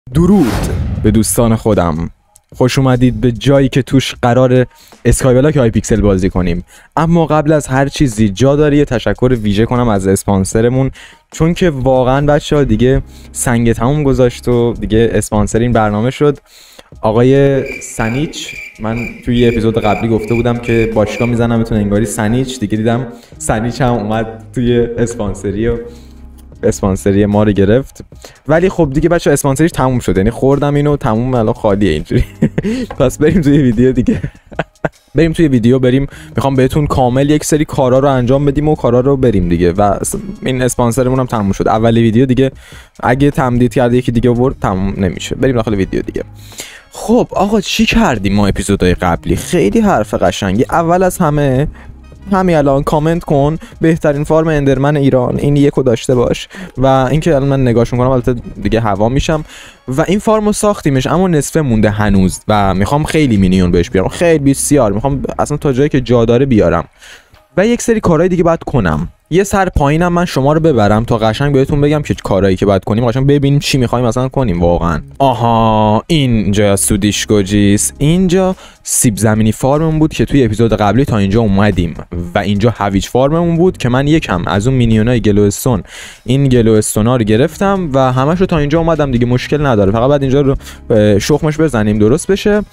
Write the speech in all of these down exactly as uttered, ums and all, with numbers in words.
درود به دوستان خودم، خوش اومدید به جایی که توش قرار اسکایبلاک های پیکسل بازی کنیم. اما قبل از هر چیزی جا داره یه تشکر ویژه کنم از اسپانسرمون، چون که واقعا بچه‌ها دیگه سنگ تموم گذاشت و دیگه اسپانسر این برنامه شد آقای سنیچ. من توی یه اپیزود قبلی گفته بودم که باشگاه میزنمتون انگاری سنیچ، دیگه دیدم سنیچ هم اومد توی اسپانسری و اسپانسری ما رو گرفت. ولی خب دیگه بچه اسپانسریش تموم شد، یعنی خوردم اینو تموم، الان خالیه اینجوری. پس بریم توی ویدیو دیگه. بریم توی ویدیو بریم میخوام بهتون کامل یک سری کارا رو انجام بدیم و کارا رو بریم دیگه. و این اسپانسرمون هم تموم شد اول ویدیو دیگه، اگه تمدید کرده یکی دیگه آورد تموم نمیشه. بریم داخل ویدیو دیگه. خب آقا چی کردیم ما اپیزودهای قبلی؟ خیلی حرف قشنگی. اول از همه همین الان کامنت کن بهترین فارم اندرمن ایران، این یکو داشته باش. و اینکه الان من نگاهش میکنم البته دیگه هوا میشم. و این فارمو ساختیمش اما نصفه مونده هنوز و میخوام خیلی مینیون بهش بیارم، خیلی بسیار میخوام اصلا تا جایی که جا داره بیارم. و یک سری کارهای دیگه باید کنم. یه سر پایینم من شما رو ببرم تا قشنگ بهتون بگم که کارهایی که باید کنیم، قشنگ ببینیم چی می‌خوایم مثلا کنیم واقعا. آها اینجا سودیشگوجیس، اینجا سیب زمینی فارممون بود که توی اپیزود قبلی تا اینجا اومدیم. و اینجا هویج فارممون بود که من یکم از اون مینیونای گلوستون این گلوستونا رو گرفتم و همشو تا اینجا اومدم دیگه، مشکل نداره. فقط بعد اینجا رو شخمش بزنیم درست بشه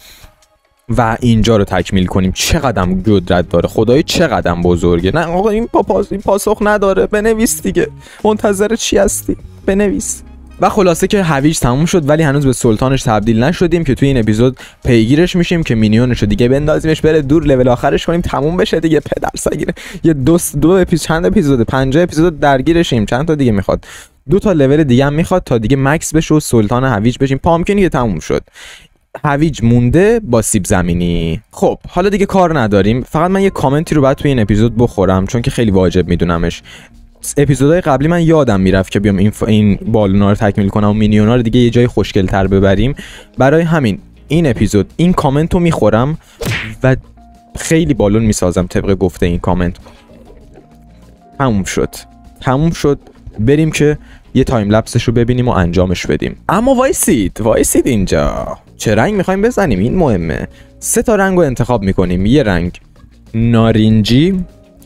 و اینجا رو تکمیل کنیم. چقدرم قدرت داره خدایی، چقدرم بزرگه. نه آقا این پاپاس این پاسخ نداره، بنویس دیگه، منتظر چی هستی؟ بنویس. و خلاصه که هویج تموم شد ولی هنوز به سلطانش تبدیل نشدیم که توی این اپیزود پیگیرش میشیم که مینیونشو دیگه بندازیمش بره دور، لول آخرش کنیم تموم بشه دیگه. پدر سگیره یه دو دو اپیزود چند اپیزود پنجاه اپیزود درگیرشیم. چند تا دیگه میخواد، دو تا لول دیگه هم میخواد تا دیگه مکس بشه و سلطان هویج بشیم. پامکینی که تموم شد، هویج مونده با سیب زمینی. خب حالا دیگه کار نداریم، فقط من یه کامنتی رو بعد توی این اپیزود بخورم چون که خیلی واجب میدونمش. اپیزودهای قبلی من یادم میرفت که بیام این ف... این بالونا رو تکمیل کنم و مینیونا رو دیگه یه جای خوشگل‌تر ببریم. برای همین این اپیزود این کامنت رو میخورم و خیلی بالون میسازم طبق گفته این کامنت. تموم شد تموم شد بریم که یه تایم لپسش رو ببینیم و انجامش بدیم. اما وایسید وایسید اینجا چه رنگ میخوایم بزنیم؟ این مهمه. سه تا رنگ رو انتخاب میکنیم. یه رنگ نارنجی،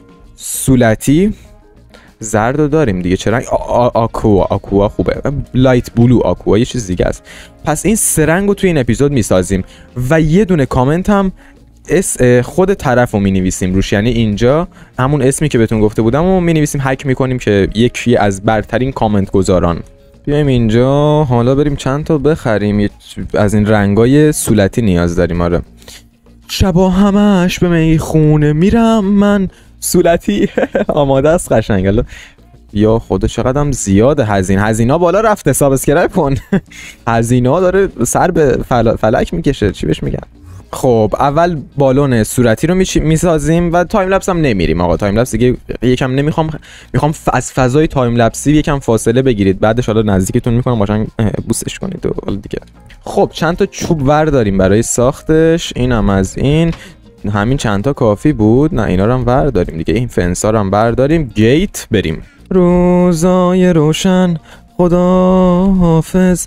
صورتی، زرد رو داریم دیگه. چه رنگ؟ آکوا. آکوا خوبه. لایت بلو آکوا یه چیز دیگه است. پس این سه رنگ رو توی این اپیزود میسازیم و یه دونه کامنت هم اس خود طرف رو می نویسیم روش، یعنی اینجا همون اسمی که بهتون گفته بودم و می نویسیم، هک می کنیم که یکی از برترین کامنت گذاران. بیایم اینجا حالا بریم چند تا بخریم. از این رنگای صورتی نیاز داریم. آره شبا همش به میخونه میرم من صورتی. آماده است قشنگ. حالا یا خدا چقدرم زیاده هزینه. هزینه بالا رفت، حساب اسکرایب کن. هزینه داره سر به فل... فلک میکشه. چی بهش میگن؟ خب اول بالون صورتی رو میسازیم و تایم لپس هم نمیریم. آقا تایم لپس دیگه یکم نمیخوام، میخوام از فضای تایم لپسی یکم فاصله بگیرید، بعدش حالا نزدیکتون میکنم باشن بوسش کنید و حالا دیگه. خب چند تا چوب ور داریم برای ساختش. اینم از این همین چند تا کافی بود. نه اینا رو هم ور داریم دیگه. این فنسا رو هم برداریم. گیت بریم. روزای روشن خدا حافظ،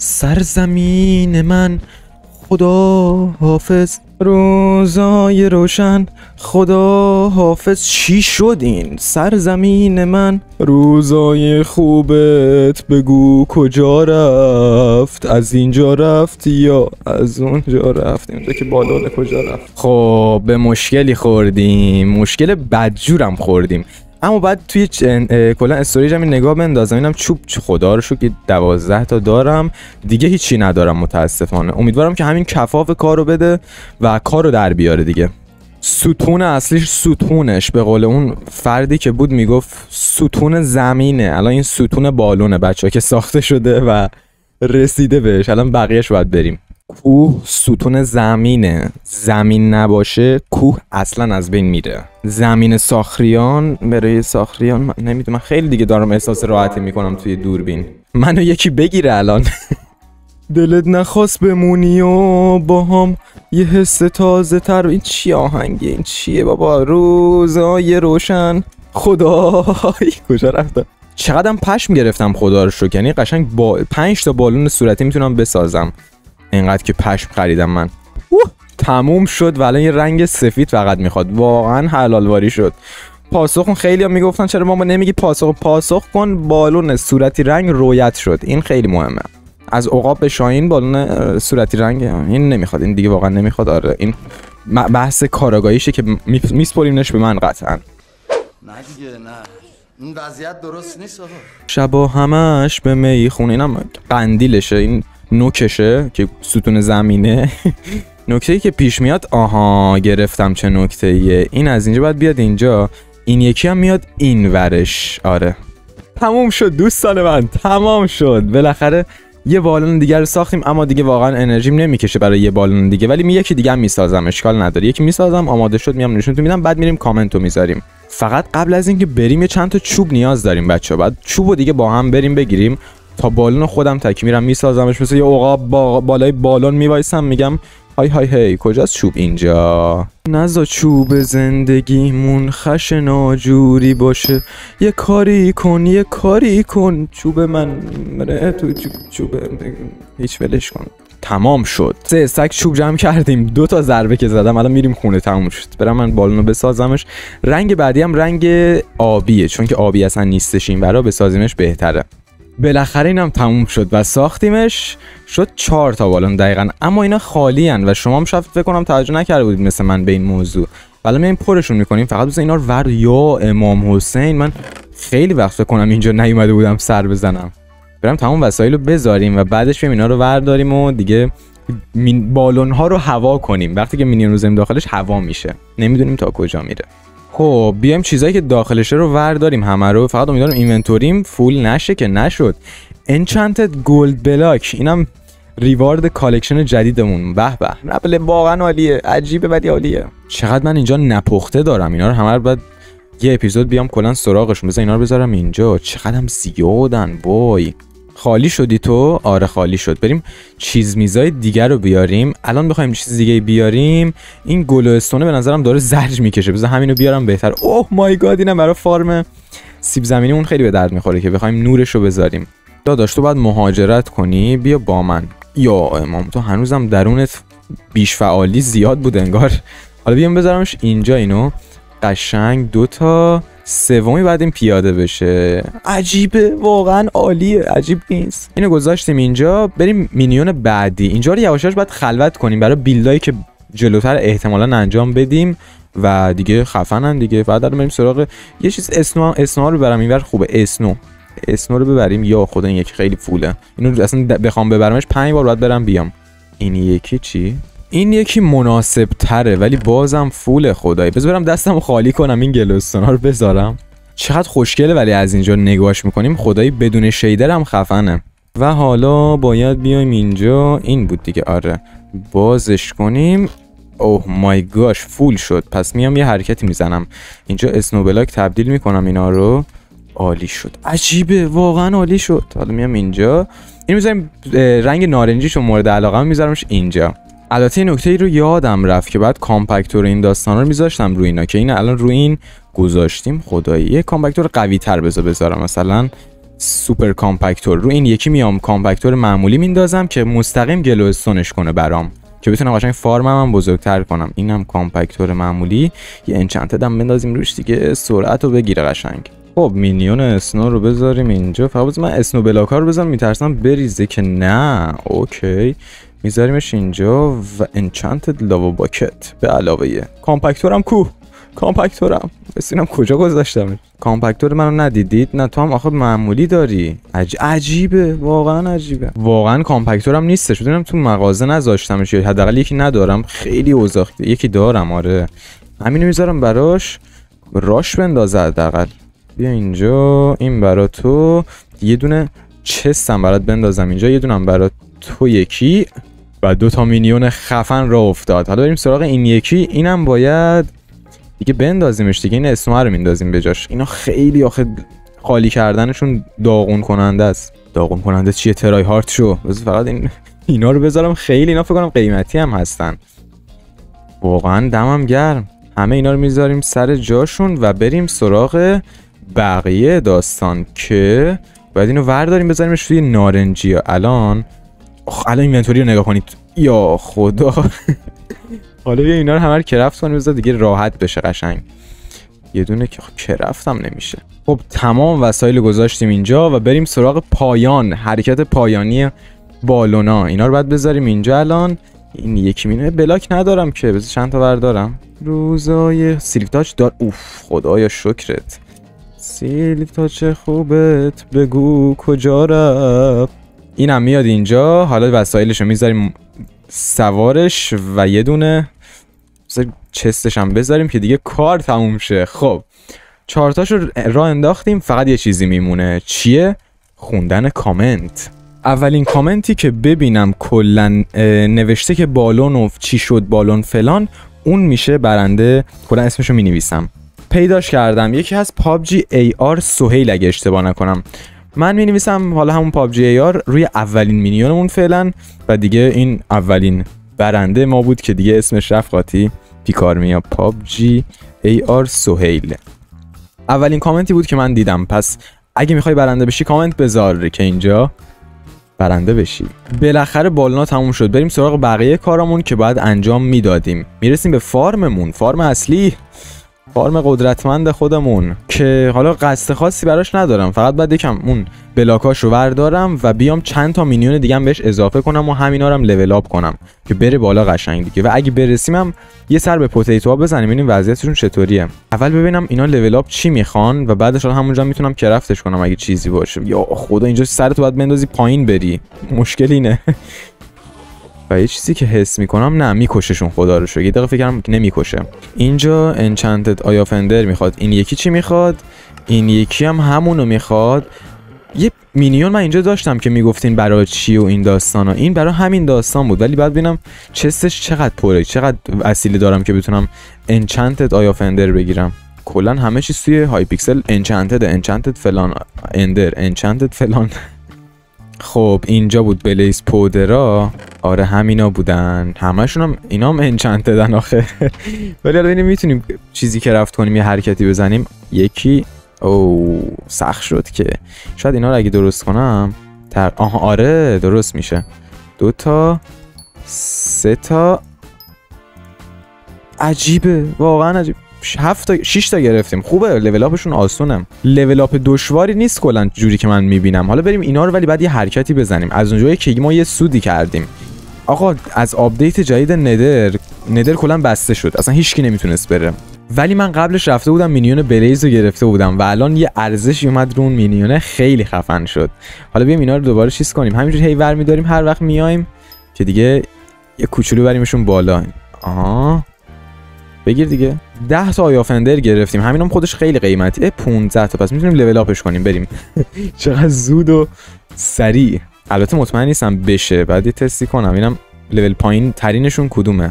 سرزمین من خدا حافظ. روزای روشن خدا حافظ. چی شد این؟ سرزمین من. روزای خوبت بگو کجا رفت؟ از اینجا رفت یا از اونجا رفت؟ اینجا که بالون کجا رفت؟ خب به مشکلی خوردیم، مشکل بدجورم خوردیم. اما بعد توی کلا استوریج هم این نگاه بندازم اینم چوب خدا رو شو که دوازده تا دارم دیگه، هیچی ندارم متاسفانه. امیدوارم که همین کفاف کارو بده و کارو در بیاره دیگه. ستون اصلیش ستونش به قول اون فردی که بود میگفت ستون زمینه. الان این ستون بالونه بچه‌ها که ساخته شده و رسیده بهش. الان بقیه‌اش باید بریم. کوه ستون زمینه، زمین نباشه کوه اصلا از بین میره. زمین ساخریان برای ساخریان من نمیدونم، خیلی دیگه دارم احساس راحتی میکنم توی دوربین. منو یکی بگیره الان. دلت نخواست بمونی و با هم یه حس تازه تر. این چی آهنگه؟ این چیه بابا؟ روزای روشن خدای کجا رفتم؟ چقدرم پشم گرفتم خدا رو شکر، یعنی قشنگ با پنج تا بالون صورتی میتونم بسازم، اینقدر که پشم خریدم من. اوه تموم شد و الان یه رنگ سفید فقط میخواد. واقعا حلال واری شد. پاسخ خیلی ها میگفتن چرا ماما نمیگی پاسخ پاسخ کن. بالون صورتی رنگ رویت شد، این خیلی مهمه. از عقاب به شاهین بالون صورتی رنگ این نمیخواد، این دیگه واقعا نمیخواد. آره این بحث کاراگاهیشه که میسپریمش به من قطعا. نه دیگه نه این وضعیت درست نیست آقا. شبا همش به می خونه. اینم قندیلشه، این نوکشه که ستون زمینه. نکته‌ای که پیش میاد، آها گرفتم چه نکته‌ایه. این از اینجا باید بیاد اینجا، این یکی هم میاد این ورش. آره تموم شد دوستان من، تمام شد بالاخره. یه بالون دیگه رو ساختیم، اما دیگه واقعا انرژیم نمیکشه برای یه بالون دیگه، ولی می یکی دیگه هم میسازم، اشکال نداره. یکی میسازم آماده شد میام نشونتون میدم، بعد میریم کامنتو میذاریم. فقط قبل از اینکه بریم یه چند تا چوب نیاز داریم بچه‌ها، بعد چوبو دیگه با هم بریم بگیریم تا بالون خودم تکی میرم میسازمش. مثل یه عقاب با بالای بالون میوایسم میگم های های هی کجاست چوب؟ اینجا. نزا چوب زندگیمون خش ناجوری باشه، یه کاری کن یه کاری کن چوب من مره تو چوب هیچ ولش کن. تمام شد. سه استک چوب جمع کردیم، دو تا ضربه که زدم الان میریم خونه. تموم شد. برم من بالونو بسازمش. رنگ بعدی هم رنگ آبیه، چون که آبی اصلا نیستش این برا، بسازیمش بهتره. بالاخره اینم تموم شد و ساختیمش. شد چهار تا بالون دقیقاً، اما اینا خالی ان و شما هم شاید فکر کنم توجه نکرده بودید مثل من به این موضوع. حالا میایم پرشون میکنیم. فقط بس اینا رو ورد. یا امام حسین، من خیلی وقت فکر کنم اینجا نیومده بودم سر بزنم. برم تمام وسایل رو بذاریم و بعدش بریم اینا رو ورداریم و دیگه بالون ها رو هوا کنیم. وقتی که مینیون رو زمین داخلش هوا میشه، نمیدونیم تا کجا میره. خب بیایم چیزایی که داخلشه رو ورداریم همه رو. فقط امیدوارم اینونتوریم فول نشه که نشد. انچانتد گولد بلاک، اینم ریوارد کالکشن جدیدمون. به به ربل واقعا عالیه، عجیبه ولی عالیه. چقدر من اینجا نپخته دارم، اینا رو همه رو بعد یه اپیزود بیام کلا سراغشون. بذار اینا رو بذارم اینجا. چقدرم زیادن وای. خالی شدی تو؟ آره خالی شد. بریم چیز میزای دیگر رو بیاریم. الان بخوایم چیز دیگه بیاریم، این گلوستونه به نظرم داره زرج میکشه. بذار همینو بیارم بهتر. اوه مای گاد، اینم برای فارم سیب زمینیمون خیلی به درد میخوره که بخوایم نورش رو بذاریم. داداش تو باید مهاجرت کنی، بیا با من. یا امام تو هنوزم درونت بیش فعالی زیاد بود انگار. حالا بیام بذارمش اینجا. اینو قشنگ دوتا سومی بعد این پیاده بشه. عجیبه واقعا عالیه، عجیب نیست. اینو گذاشتیم اینجا. بریم مینیون بعدی. اینجا رو یواشاش باید خلوت کنیم برای بیلدایی که جلوتر احتمالاً انجام بدیم و دیگه خفنن دیگه. بعد بریم سراغ یه چیز. اسنو اسنو رو ببرم اینور. خوبه اسنو اسنو رو ببریم. یا خدا این یکی خیلی فوله. اینو اصلا بخوام ببرمش پنج بار باید برم بیام. این یکی چی؟ این یکی مناسب تره ولی بازم فول. خدایی بذار برم دستم خالی کنم این گلوستونا رو بذارم. چقدر خوشگله ولی از اینجا نگاهش میکنیم خدایی بدون شیدر هم خفنه. و حالا باید بیایم اینجا. این بود دیگه. آره بازش کنیم. اوه مای گاش فول شد. پس میام یه حرکتی میزنم اینجا، اسنو بلاک تبدیل میکنم اینا رو. عالی شد، عجیبه واقعا عالی شد. حالا میام اینجا این میذاریم رنگ نارنجیشو مورد علاقه میذارمش اینجا. البته این نکته ای رو یادم رفت که بعد کامپکتور این داستانا رو میذاشتم روی اینا که این الان روی این گذاشتیم. خدایی یه کامپکتور قوی تر بذار بذارم، مثلا سوپر کامپکتور. رو این یکی میام کامپکتور معمولی میندازم که مستقیم گلوستونش کنه برام، که بتونم قشنگ فارمم هم بزرگتر کنم. اینم کامپکتور معمولی. یه انچانتد هم بندازیم روش دیگه سرعت رو بگیره قشنگ. خب مینیون اسنو رو بذاریم اینجا. فقط من اسنو بلاکا رو بذارم، میترسم بریزه که نه. اوکی میذاریمش اینجا. و انچانتد لاوا باکت به علاوه یه کامپکتورم کو کامپکتورم بسینم کجا گذاشتمش. کامپکتور منو ندیدید؟ نه تو هم آخه معمولی داری. عج... عجیبه واقعا عجیبه. واقعا کامپکتورم نیستش. بدونم تو مغازه نذاشتمش یا حداقل یکی ندارم. خیلی اوضاع. یکی دارم آره، همینو میذارم براش راش بندازه حداقل. بیا اینجا. این برا تو. یه دونه چستم برات بندازم اینجا. یه دونم برات تو یکی. و دو تا مینیون خفن را افتاد. حالا بریم سراغ این یکی. اینم باید دیگه بندازیمش دیگه. این اسمو رو میندازیم بجاش. اینا خیلی آخه خالی کردنشون داغون کننده است. داغون کننده چیه؟ ترای هارت شو. بذار فقط این اینا رو بذارم. خیلی اینا فکر کنم قیمتی هم هستن. واقعا دمم گرم. همه اینا رو میذاریم سر جاشون و بریم سراغ بقیه داستان که باید اینو ورداریم بذاریمش توی نارنجی. الان اخ الان اینونتوری رو نگاه کنید یا خدا. حالا بیا اینا رو همه رو کرفت کنیم بذار دیگه راحت بشه قشنگ. یه دونه که کرفت هم نمیشه. خب تمام وسایل گذاشتیم اینجا و بریم سراغ پایان، حرکت پایانی بالونا. اینا رو باید بذاریم اینجا. الان این یکی مینه بلاک ندارم که بذار چند تا بردارم. روزای سیلک تاچ دار. اوف خدایا شکرت. سیلک تاچ خوبت بگو کجا رفت. اینم میاد اینجا. حالا وسایلش رو میذاریم سوارش و یه دونه چستش هم بذاریم که دیگه کار تموم شه. خب چهارتاش رو راه انداختیم، فقط یه چیزی میمونه. چیه؟ خوندن کامنت. اولین کامنتی که ببینم کلن نوشته که بالون و چی شد بالون فلان، اون میشه برنده. کلا اسمشو مینویسم. پیداش کردم، یکی از پابجی ای آر سهیل اگه اشتباه نکنم. من مینویسم حالا همون پابجی ای آر روی اولین مینیونمون فعلا و دیگه این اولین برنده ما بود که دیگه اسمش رفت قاطی پیکارمیا. پابجی ای آر سهیل اولین کامنتی بود که من دیدم. پس اگه میخوای برنده بشی کامنت بذار که اینجا برنده بشی. بالاخره بالونا تموم شد. بریم سراغ بقیه کارامون که باید انجام میدادیم. میرسیم به فارممون، فارم اصلی، فارم قدرتمند خودمون که حالا قصد خاصی براش ندارم، فقط بعد یکم اون بلاکاش رو وردارم و بیام چند تا مینیون دیگه هم بهش اضافه کنم و همینا رو هم لول اپ کنم که بره بالا قشنگ دیگه. و اگه برسیم هم یه سر به پوتیتوها بزنیم ببینیم وضعیتشون چطوریه. اول ببینم اینا لول اپ چی میخوان و بعدش همونجا میتونم کرفتش کنم اگه چیزی باشه. یا خدا اینجا سرتو باید بندازی پایین بری، مشکل اینه. و یه چیزی که حس میکنم نه میکششون خدا رو شکر. یه دقیقه فکر کردم نمیکشه. اینجا انچنتد آی آف اندر میخواد. این یکی چی میخواد؟ این یکی هم همونو میخواد. یه مینیون من اینجا داشتم که میگفتین برای چی و این داستانا. این برای همین داستان بود ولی بعد ببینم چستش چقدر پره، چقدر وسیله دارم که بتونم انچنتد آی آف اندر بگیرم. کلا همه چیز توی های پیکسل انچنتد، انچنتد فلان، اندر، انچنتد فلان. خب اینجا بود بلیز پودرا. آره همینا بودن، همشون هم اینا هم انچنتدن آخه. ولی حالا ببینیم میتونیم چیزی که رفت کنیم یه حرکتی بزنیم. یکی او سخت شد که شاید اینا رو اگه درست کنم تر... آها آره درست میشه. دو تا سه تا. عجیبه واقعا عجیب. هفت تا شش تا گرفتیم. خوبه لول اپشون آسونه. لول اپ دشواری نیست کلا جوری که من میبینم. حالا بریم اینا رو ولی بعد یه حرکتی بزنیم. از اونجایی که ما یه سودی کردیم. آقا از آپدیت جدید ندر ندر کلا بسته شد. اصلا هیچکی نمیتونست بره. ولی من قبلش رفته بودم مینیون بلیز رو گرفته بودم و الان یه ارزشی اومد رو اون مینیونه خیلی خفن شد. حالا بیام اینا رو دوباره چیز کنیم. همینجوری هی ور می‌داریم هر وقت میایم که دیگه یه کوچولو بریمشون بالا. آها بگیر دیگه. ده تا آی آف اندر گرفتیم. همینم خودش خیلی قیمتیه. پانزده تا. پس میتونیم لول اپش کنیم بریم. چقدر زود و سریع. البته مطمئن نیستم بشه. بعد یه تستی کنم اینم لول پایین ترینشون کدومه.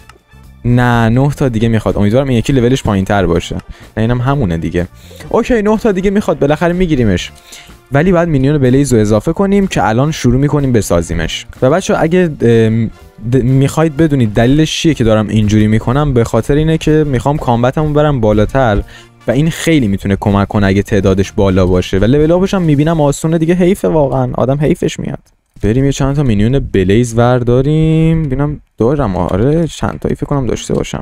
نه نه تا دیگه میخواد. امیدوارم این یکی لولش پایین‌تر باشه. نه اینم همونه دیگه. اوکی نه تا دیگه میخواد. بالاخره میگیریمش. ولی بعد مینیون بلیز رو اضافه کنیم که الان شروع میکنیم بسازیمش. و بچه‌ها اگه میخواید بدونید دلیلش چیه که دارم اینجوری میکنم، به خاطر اینه که میخوام کامبتمو برم بالاتر و این خیلی میتونه کمک کنه اگه تعدادش بالا باشه و لول اپش هم میبینم آسونه دیگه. حیفه واقعا، آدم حیفش میاد. بریم یه چند تا مینیون بلیز ورداریم. ببینم دارم. آره چند تایی فکر کنم داشته باشم.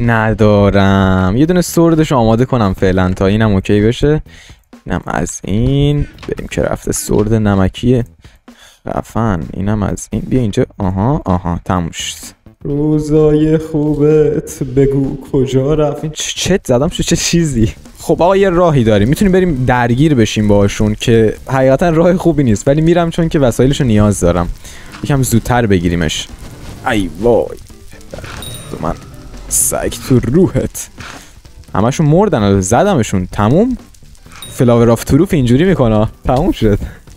ندارم. یه دونه سوردش آماده کنم فعلا تا اینم اوکی بشه. اینم از این. بریم که رفته سورد نمکیه خفن. اینم از این. بیا اینجا. آها آها تموم شد. روزای خوبت بگو کجا رفت. این چت زدم شو چه چیزی. خب آقا یه راهی داریم میتونیم بریم درگیر بشیم باشون که حقیقتا راه خوبی نیست ولی میرم چون که وسایلشو نیاز دارم. یکم زودتر بگیریمش. ای وای من سگ تو روحت. همشون مردن. زدمشون. تموم. فلاور آف تروف اینجوری میکنه. تموم شد.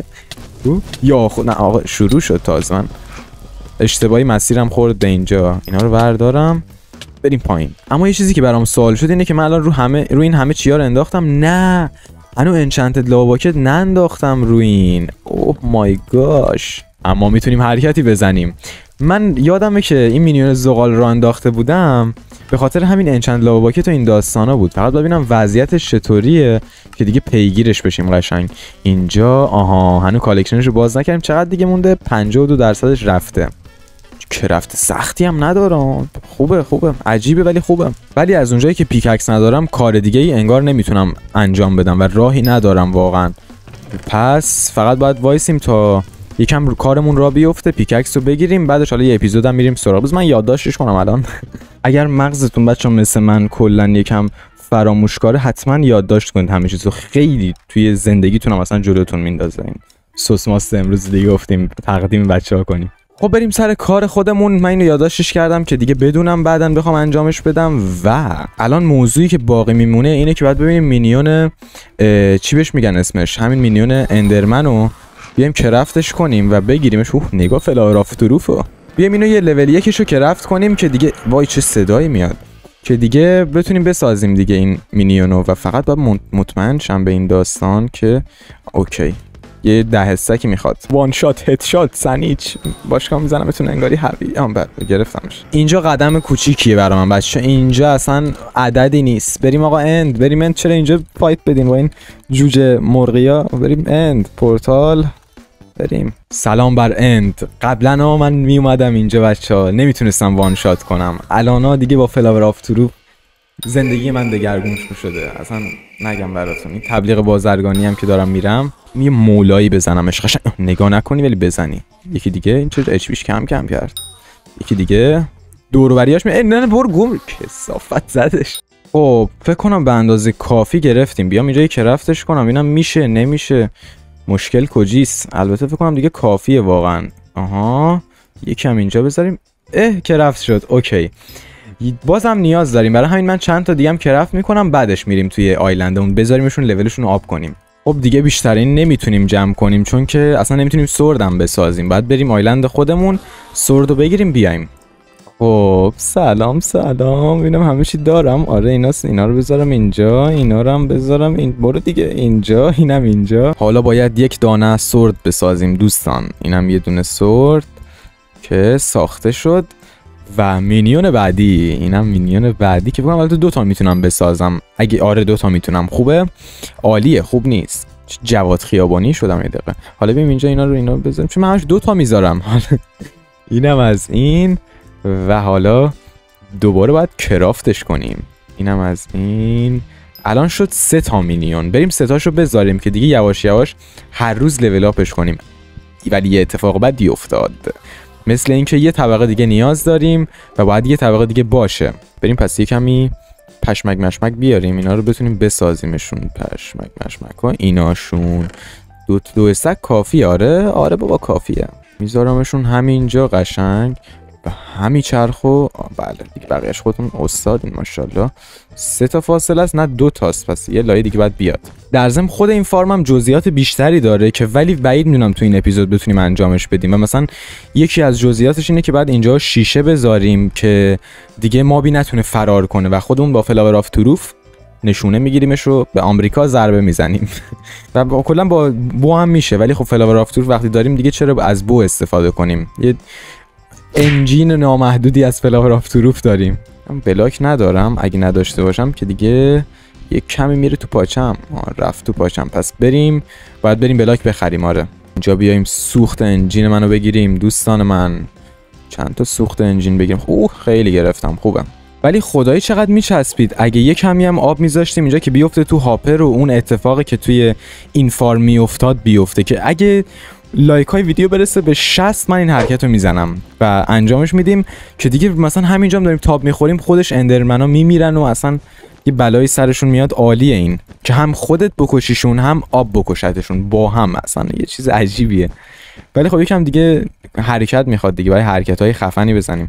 یا خود نه آقا شروع شد تازه. من اشتباهی مسیرم خورد به اینجا. اینا رو بردارم بریم پایین. اما یه چیزی که برام سوال شد اینه که من الان رو همه رو این همه چیا رو انداختم. نه هنو انچنتد لاوا باکت ننداختم رو این. اوه مای گاش. اما میتونیم حرکتی بزنیم. من یادمه که این مینیون زغال رو انداخته بودم به خاطر همین انچند لاوا باکت و این داستانا بود. فقط ببینم وضعیتش چطوریه که دیگه پیگیرش بشیم قشنگ. اینجا آها هنوز کالکشنش رو باز نکردیم. چقدر دیگه مونده؟ پنجاه و دو درصدش رفته. کرافت سختی هم ندارم. خوبه خوبه عجیبه ولی خوبه. ولی از اونجایی که پیککس ندارم کار دیگه ای انگار نمیتونم انجام بدم و راهی ندارم واقعا. پس فقط باید وایسیم تا یکم رو کارمون را بیفته، پیککس رو بگیریم، بعدش حالا یه اپیزودم میریم سراغ. من یادداشتش کنم الان. اگر مغزتون بچه‌ها مثل من کلا یکم فراموشکاره، حتما یادداشت کنید همه چیزو. خیلی توی زندگیتون هم مثلا جلوتون میندازه. این سس ماست امروز دیگه گفتیم تقدیم بچه‌ها کنیم. خب بریم سر کار خودمون. من اینو یادداشتش کردم که دیگه بدونم بعدن بخوام انجامش بدم. و الان موضوعی که باقی میمونه اینه که باید ببینیم مینیون چی بهش میگن اسمش، همین مینیون اندرمنو بیایم کرافتش کنیم و بگیریمش. اوه نگاه فلاراف تروفو. بیایم اینو یه لول یکشو کرافت کنیم که دیگه وای چه صدایی میاد، که دیگه بتونیم بسازیم دیگه این مینیونو. و فقط باید مطمئن شم به این داستان که اوکی یه ده حسکی میخواد. وان شات هد شات سنیچ باشگاه میزنم بتون انگاری هوی. آم بعد گرفتمش. اینجا قدم کوچیکیه برای من بچه، اینجا اصلا عددی نیست. بریم آقا اند، بریم اند. چرا اینجا فایت بدیم با این جوجه مرغیا؟ بریم اند پورتال، بریم. سلام بر اند. قبلا من میومدم اینجا بچه‌ها نمیتونستم وان شات کنم. الانا دیگه با فلاور آف ترو زندگی من دگرگون شده. اصلا نگم براتون. این تبلیغ بازرگانی هم که دارم میرم یه مولایی بزنمش قشنگ نگاه نکنی ولی بزنی. یکی دیگه این چه اچ پیش کم کم کرد. یکی دیگه دور و بریاش می نه نه برو گم کثافت زدش. خب فکر کنم به اندازه کافی گرفتیم. بیام اینجا کرافتش کنم ببینم میشه نمیشه. مشکل کجیست؟ البته فکر کنم دیگه کافیه واقعا. آها یکم اینجا بذاریم. اه کرافت شد. اوکی. بازم نیاز داریم، برای همین من چند تا دیگه هم کرافت میکنم بعدش میریم توی آیلندمون بذاریمشون لولشون رو آب کنیم. خب دیگه بیشترین نمیتونیم جمع کنیم چون که اصلا نمیتونیم سوردم بسازیم. بعد بریم آیلند خودمون سوردو بگیریم بیایم. خب سلام سلام. ببینم همه چی دارم. آره ایناست. اینا رو بذارم اینجا، اینا رو هم بذارم این برو دیگه اینجا، اینم اینجا. حالا باید یک دانه سورد بسازیم دوستان. اینم یه دونه سورد که ساخته شد. و مینیون بعدی، اینم مینیون بعدی که بگم البته دو تا میتونم بسازم. اگه آره دو تا میتونم. خوبه؟ عالیه. خوب نیست؟ جواد خیابانی شدم یه دقیقه. حالا ببین اینجا اینا رو اینا بذاریم چون من همش دو تا میذارم. حالا اینم از این و حالا دوباره باید کرافتش کنیم. اینم از این. الان شد سه تا مینیون. بریم سه تاشو بذاریم که دیگه یواش یواش هر روز لول اپش کنیم. ولی یه اتفاق بدی افتاد. مثل اینکه یه طبقه دیگه نیاز داریم و باید یه طبقه دیگه باشه. بریم پس یه کمی پشمک مشمک بیاریم اینا رو بتونیم بسازیمشون. پشمک مشمک ها ایناشون دو دو استک کافی. آره آره بابا کافیه. میذارمشون همینجا قشنگ و همین چرخو. بله دیگه بقیه‌اش خودتون استادین ماشاءالله. سه تا فاصله است نه دو تاست، پس یه لایه دیگه باید بیاد. در ضمن خود این فارم هم جزئیات بیشتری داره که ولی بعید میدونم تو این اپیزود بتونیم انجامش بدیم. و مثلا یکی از جزئیاتش اینه که بعد اینجا شیشه بذاریم که دیگه مابی نتونه فرار کنه و خودمون با فلاور آف تروف نشونه میگیریمش رو به آمریکا ضربه میزنیم. و کلا با بو هم میشه ولی خب فلاور آف تروف وقتی داریم دیگه چرا از بو استفاده کنیم؟ یه انجین نامحدودی از فلاور آف تروف داریم. من بلاک ندارم، اگه نداشته باشم که دیگه یک کمی میره تو پاچم. رفت تو پاچم. پس بریم باید بریم بلاک بخریم. آره اینجا بیایم سوخت انجین منو بگیریم دوستان من. چند تا سوخت انجین بگیریم. اوه خیلی گرفتم. خوبه. ولی خدایی چقدر میچسبید. اگه یه کمی هم آب میذاشتیم اینجا که بیفته تو هاپر و اون اتفاقی که توی این فارم میافتاد بیفته، که اگه لایک های ویدیو برسه به شصت من این حرکت رو میزنم و انجامش میدیم که دیگه مثلا همینجا هم داریم تاب میخوریم خودش اندرمنا میمیرن و اصلا یه بلایی سرشون میاد. عالیه این که هم خودت بکشیشون هم آب بکشتشون با هم. اصلا یه چیز عجیبیه. ولی خب یکم دیگه حرکت میخواد دیگه، باید حرکت های خفنی بزنیم.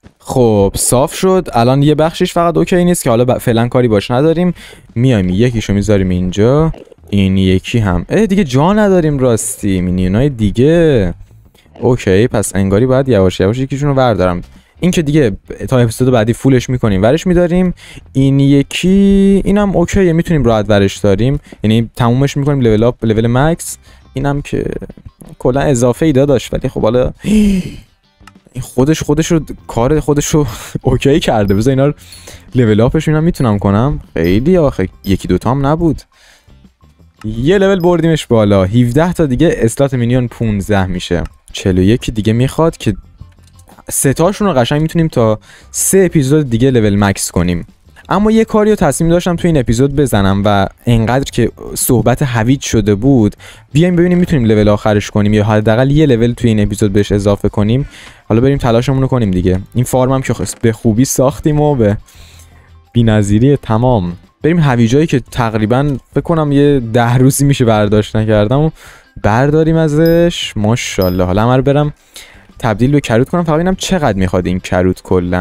خب صاف شد. الان یه بخشش فقط اوکی نیست که حالا فعلا کاری باش نداریم. میایم یکیشو میذاریم اینجا، این یکی هم اه دیگه جا نداریم راستی. مینیونای دیگه اوکی. پس انگاری باید یواش یواش یکیشون رو بردارم. این که دیگه تا اپیزود بعدی فولش میکنیم ورش میداریم. این یکی اینم اوکیه میتونیم راحت ورش داریم، یعنی تمومش میکنیم لول اپ لول مکس. اینم که کلا اضافه ای داداش ولی خب حالا این خودش خودش رو کار خودش رو اوکی کرده. بذار اینا رو لول اپش میبینم میتونم کنم. خیلی آخه یکی دوتا هم نبود. یه لول بردیمش بالا. هفده تا دیگه اسلات مینیون پانزده میشه. چهل و یک دیگه میخواد که سه تاشون رو قشنگ میتونیم تا سه اپیزود دیگه لول مکس کنیم. اما یه کاری رو تصمیم داشتم تو این اپیزود بزنم و انقدر که صحبت هویج شده بود بیایم ببینیم میتونیم لول آخرش کنیم یا حداقل یه لول تو این اپیزود بهش اضافه کنیم. حالا بریم تلاشمون رو کنیم دیگه. این فارم هم که به خوبی ساختیم و به بی‌نظیری تمام. بریم هویجایی که تقریبا فکر کنم یه ده روزی میشه برداشت نکردم و برداریم ازش. ماشاءالله. حالا من رو برم تبدیل به کروت کنم. فقط ببینم چقدر میخواد این کروت کلا.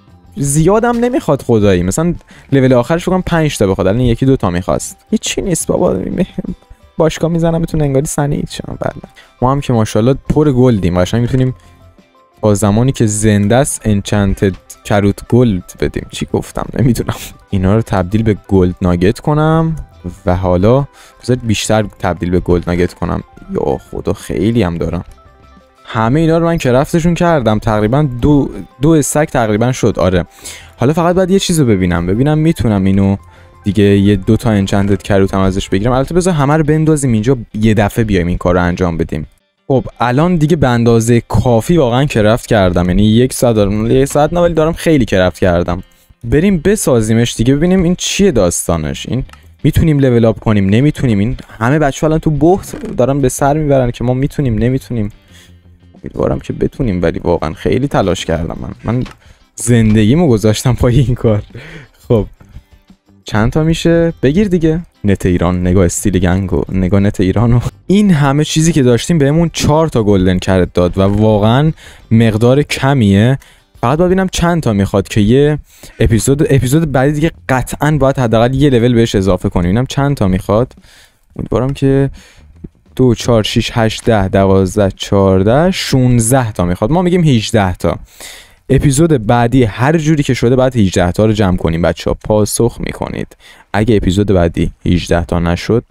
زیادم نمیخواد خدایی. مثلا لول آخرش بگم پنج تا بخواد. الان یکی دو تا میخواست. هیچی نیست بابا. باشگاه میزنم بتون انگاری سنید شما. بله ما هم که ماشاءالله پر گلدیم. قشنگ میتونیم با زمانی که زنده است انچنتد کروت گلد بدیم. چی گفتم نمیدونم. اینا رو تبدیل به گلد ناگت کنم و حالا بذارید بیشتر تبدیل به گلد ناگت کنم. یا خدا خیلی هم دارم. همه اینا رو من کرفتشون کردم. تقریبا دو دو استک تقریبا شد. آره حالا فقط باید یه چیزو ببینم ببینم میتونم اینو دیگه یه دو تا انچنتد کروت هم ازش بگیرم. البته بذار همه رو بندازیم اینجا یه دفعه بیایم این کارو انجام بدیم. خب الان دیگه به اندازه کافی واقعا کرفت کردم. یعنی یک ساعت دارم یک ساعت نه ولی دارم خیلی کرفت کردم. بریم بسازیمش دیگه ببینیم این چیه داستانش. این میتونیم لول اپ کنیم نمیتونیم. این همه بچه‌ها الان تو بحث دارن به سر میبرن که ما میتونیم نمیتونیم. امیدوارم که بتونیم ولی واقعا خیلی تلاش کردم. من من زندگیمو گذاشتم پای این کار. خب چند تا میشه؟ بگیر دیگه. نت ایران، نگاه استیل گنگو، نگاه نت ایرانو. این همه چیزی که داشتیم بهمون چهار تا گلدن کرت داد و واقعا مقدار کمیه. فقط باید ببینم چند تا میخواد که یه اپیزود اپیزود بعدی دیگه قطعا باید حداقل یه لول بهش اضافه کنیم. ببینم چند تا میخواد. امیدوارم که دو چهار شش هشت ده دوازده چهارده شانزده تا میخواد. ما میگیم هجده تا. اپیزود بعدی هر جوری که شده بعد هجده تا رو جمع کنیم. بچه‌ها پاسخ میکنید. اگه اپیزود بعدی هجده تا نشد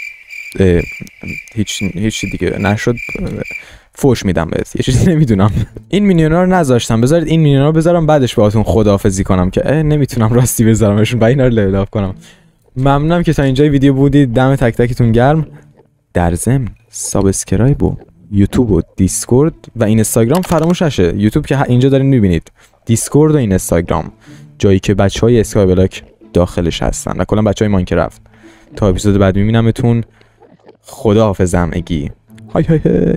هیچ هیچ دیگه نشد فوش میدم بهت. یه چیزی نمیدونم. این مینیونا رو نذاشتم. بذارید این مینیونا رو بذارم بعدش باهاتون خداحافظی کنم که نمیتونم راستی بذارمشون و اینا رو لول اپ کنم. ممنونم که تا اینجای ویدیو بودید. دم تک تکتون گرم. در ضمن سابسکرایب و یوتیوب و دیسکورد و اینستاگرام فراموش نشه. یوتیوب که اینجا دارین میبینید. دیسکورد و اینستاگرام جایی که بچهای اسکای بلاک داخلش هستن و کلا بچهای ماینکرافت. تا اپیزود بعد میبینمتون. خدا حافظ همگی. های های های.